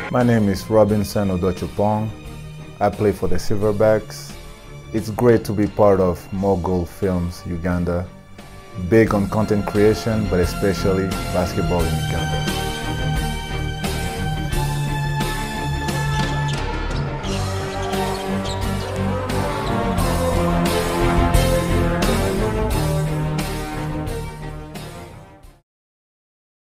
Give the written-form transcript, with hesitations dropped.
My name is Robinson Opong. I play for the Silverbacks. It's great to be part of Mogulfilms Uganda. Big on content creation, but especially basketball in Uganda.